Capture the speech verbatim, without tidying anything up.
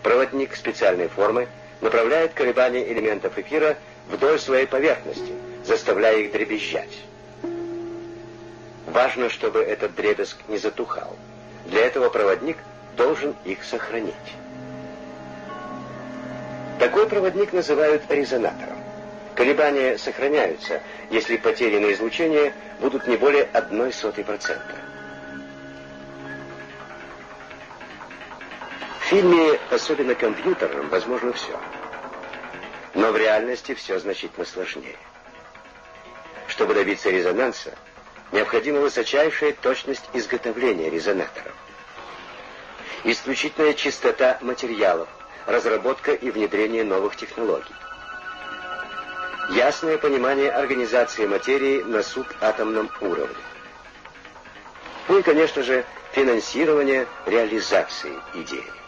Проводник специальной формы направляет колебания элементов эфира вдоль своей поверхности, заставляя их дребезжать. Важно, чтобы этот дребезг не затухал. Для этого проводник должен их сохранить. Такой проводник называют резонатором. Колебания сохраняются, если потери на излучение будут не более одной сотой процента. В фильме, особенно компьютерном, возможно все. Но в реальности все значительно сложнее. Чтобы добиться резонанса, необходима высочайшая точность изготовления резонаторов, исключительная чистота материалов, разработка и внедрение новых технологий, ясное понимание организации материи на субатомном уровне. Ну и, конечно же, финансирование реализации идеи.